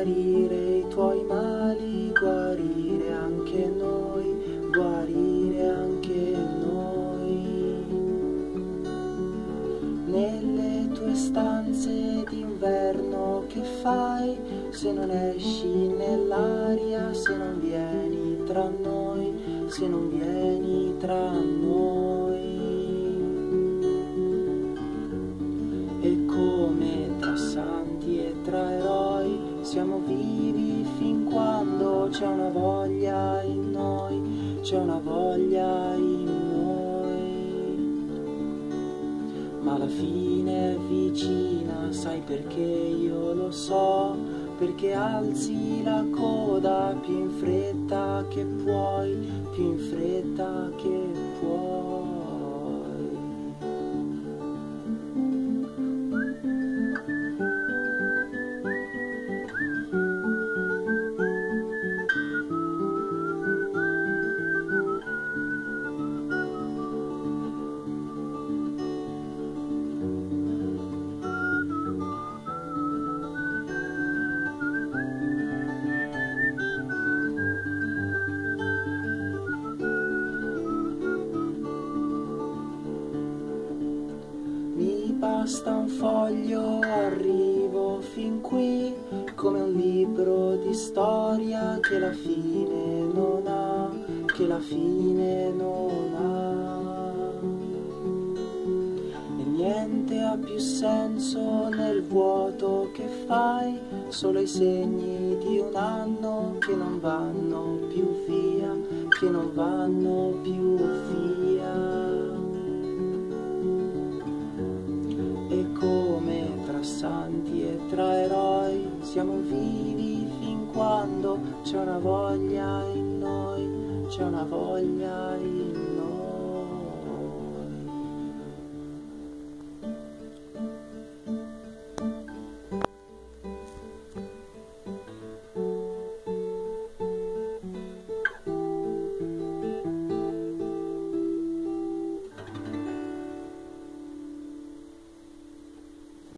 guarire i tuoi mali, guarire anche noi, guarire anche noi. Nelle tue stanze d'inverno che fai, se non esci nell'aria, se non vieni tra noi, se non vieni tra noi. E come tra santi e tra eroi siamo vivi fin quando c'è una voglia in noi, c'è una voglia in noi. Ma la fine è vicina, sai perché io lo so, perché alzi la coda più in fretta che puoi, più in fretta che puoi. Basta un foglio, arrivo fin qui, come un libro di storia che la fine non ha, che la fine non ha. E niente ha più senso nel vuoto che fai, solo i segni di un anno che non vanno più via, che non vanno più via. Come tra santi e tra eroi siamo vivi fin quando c'è una voglia in noi, c'è una voglia in noi.